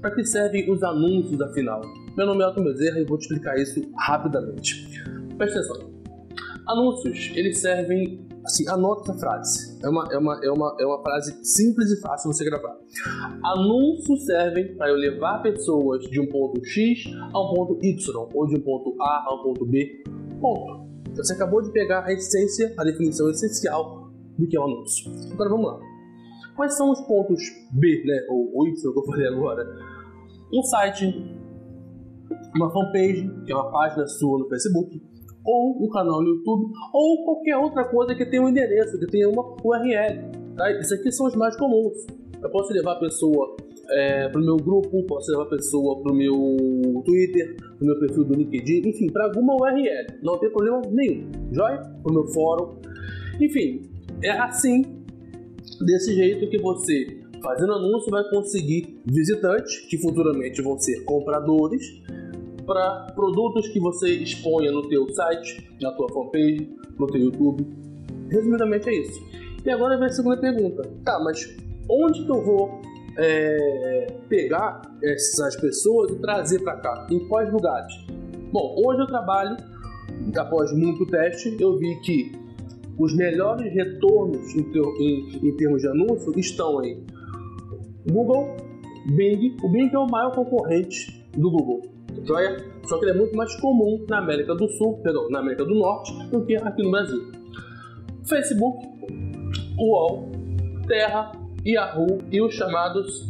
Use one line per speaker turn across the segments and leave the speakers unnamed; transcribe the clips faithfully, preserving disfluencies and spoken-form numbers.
para que servem os anúncios afinal? Meu nome é Elton Bezerra e vou te explicar isso rapidamente. Presta atenção. Anúncios, eles servem, assim, anota essa frase. É uma, é uma, é uma, é uma frase simples e fácil de você gravar. Anúncios servem para eu levar pessoas de um ponto X a um ponto Y, ou de um ponto A a um ponto B. Ponto. Você acabou de pegar a essência, a definição essencial do que é um anúncio. Agora vamos lá. Quais são os pontos B, né, ou, ou Y que eu falei agora? Um site, uma fanpage, que é uma página sua no Facebook, ou um canal no YouTube, ou qualquer outra coisa que tenha um endereço, que tenha uma U R L. Tá? Esses aqui são os mais comuns. Eu posso levar a pessoa é, para o meu grupo, posso levar a pessoa para o meu Twitter, para o meu perfil do LinkedIn, enfim, para alguma U R L. Não tem problema nenhum. Joia? Para o meu fórum. Enfim, é assim, desse jeito que você, fazendo anúncio, vai conseguir visitantes, que futuramente vão ser compradores, para produtos que você exponha no teu site, na tua fanpage, no teu YouTube. Resumidamente é isso. E agora vem a segunda pergunta. Tá, mas onde que eu vou é, pegar essas pessoas e trazer para cá? Em quais lugares? Bom, hoje eu trabalho, após muito teste, eu vi que os melhores retornos em, ter, em, em termos de anúncio estão em Google, Bing. O Bing é o maior concorrente do Google. Joia? Só que ele é muito mais comum na América do Sul, perdão, na América do Norte, do que aqui no Brasil. Facebook, U O L, Terra, Yahoo e os chamados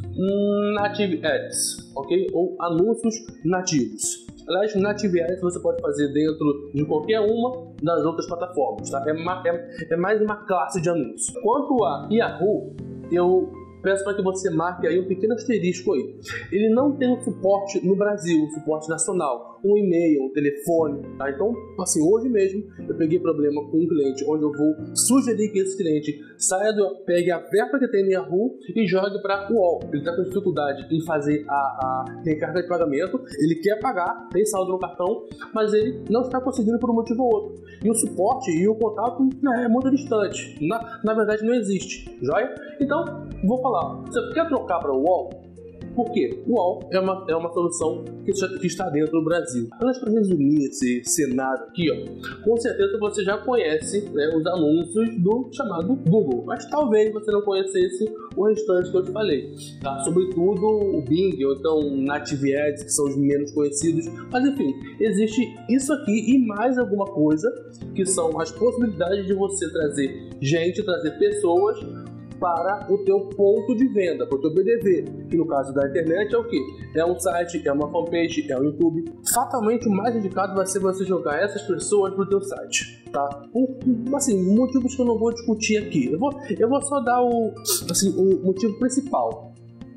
Native Ads, ok? Ou anúncios nativos. Aliás, Native Ads você pode fazer dentro de qualquer uma das outras plataformas, tá? É, uma, é, é mais uma classe de anúncios. Quanto a Yahoo, eu peço para que você marque aí um pequeno asterisco aí. Ele não tem um suporte no Brasil, um suporte nacional, um e-mail, um telefone, tá? Então, assim, hoje mesmo eu peguei problema com um cliente onde eu vou sugerir que esse cliente saia do, pegue a verba que tem no Yahoo e jogue para o U O L. Ele está com dificuldade em fazer a, a recarga de pagamento, ele quer pagar, tem saldo no cartão, mas ele não está conseguindo por um motivo ou outro. E o suporte e o contato é muito distante, na, na verdade não existe, joia? Então, vou falar. Você quer trocar para o U O L? Por quê? O U O L é uma, é uma solução que, que está dentro do Brasil. Mas para resumir esse cenário aqui, ó, com certeza você já conhece, né, os anúncios do chamado Google, mas talvez você não conhecesse o restante que eu te falei, tá? Sobretudo o Bing ou então Native Ads, que são os menos conhecidos, mas enfim, existe isso aqui e mais alguma coisa que são as possibilidades de você trazer gente, trazer pessoas para o teu ponto de venda, para o teu B D V, que no caso da internet é o que? É um site, é uma fanpage, é um YouTube. Fatalmente o mais indicado vai ser você jogar essas pessoas para o teu site, tá? Por, assim, motivos que eu não vou discutir aqui. Eu vou, eu vou só dar o, assim, o motivo principal.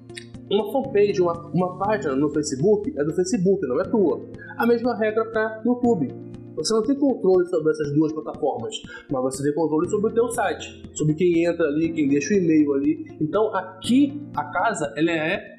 Uma fanpage, uma, uma página no Facebook é do Facebook, não é tua. A mesma regra para YouTube. Você não tem controle sobre essas duas plataformas, mas você tem controle sobre o teu site, sobre quem entra ali, quem deixa o e-mail ali. Então aqui a casa ela é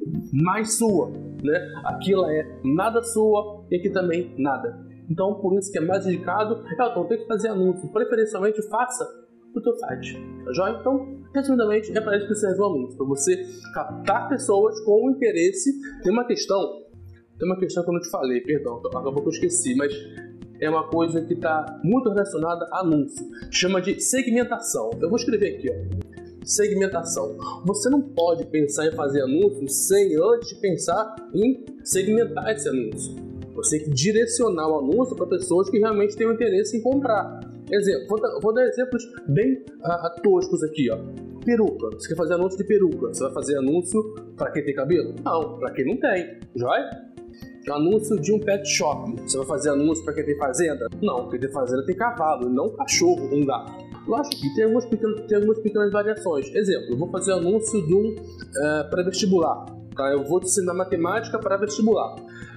mais sua, né? Aqui ela é nada sua e aqui também nada. Então por isso que é mais indicado, então tem que fazer anúncio, preferencialmente faça no teu site, tá joia? Então, resumidamente, é para isso que serve o anúncio, para você captar pessoas com interesse. Tem uma questão, tem uma questão que eu não te falei, perdão, acabou que eu esqueci, mas é uma coisa que está muito relacionada a anúncio. Chama de segmentação. Eu vou escrever aqui, ó. Segmentação. Você não pode pensar em fazer anúncio sem antes pensar em segmentar esse anúncio. Você tem que direcionar o anúncio para pessoas que realmente têm um interesse em comprar. Exemplo, vou dar, vou dar exemplos bem uh, toscos aqui, ó. Peruca. Você quer fazer anúncio de peruca? Você vai fazer anúncio para quem tem cabelo? Não, para quem não tem. Joia? Anúncio de um pet shop. Você vai fazer anúncio para quem tem fazenda? Não, quem tem fazenda tem cavalo, não um cachorro, um gato. Lógico que tem algumas pequenas, tem algumas pequenas variações. Exemplo, eu vou fazer anúncio de um uh, pré-vestibular. Tá? Eu vou te ensinar matemática para vestibular.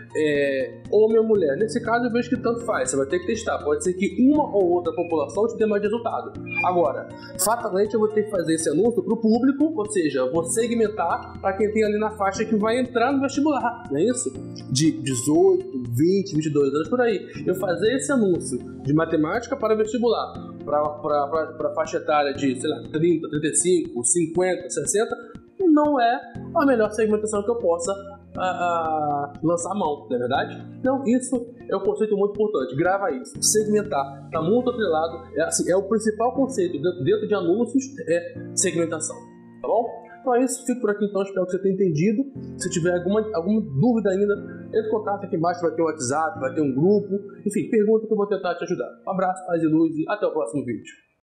É, homem ou mulher. Nesse caso eu vejo que tanto faz, você vai ter que testar. Pode ser que uma ou outra população te dê mais resultado. Agora, fatalmente eu vou ter que fazer esse anúncio para o público, ou seja, eu vou segmentar para quem tem ali na faixa que vai entrar no vestibular, não é isso? De dezoito, vinte, vinte e dois anos por aí. Eu fazer esse anúncio de matemática para vestibular para a faixa etária de, sei lá, trinta, trinta e cinco, cinquenta, sessenta, não é a melhor segmentação que eu possa a, a lançar a mão, não é verdade? Então isso é um conceito muito importante, grava isso, segmentar, está muito atrelado, é, assim, é o principal conceito dentro, dentro de anúncios, é segmentação, tá bom? Então é isso, fico por aqui então, espero que você tenha entendido. Se tiver alguma, alguma dúvida ainda, entre em contato aqui embaixo, vai ter um WhatsApp, vai ter um grupo, enfim, pergunta que eu vou tentar te ajudar. Um abraço, paz e luz e até o próximo vídeo.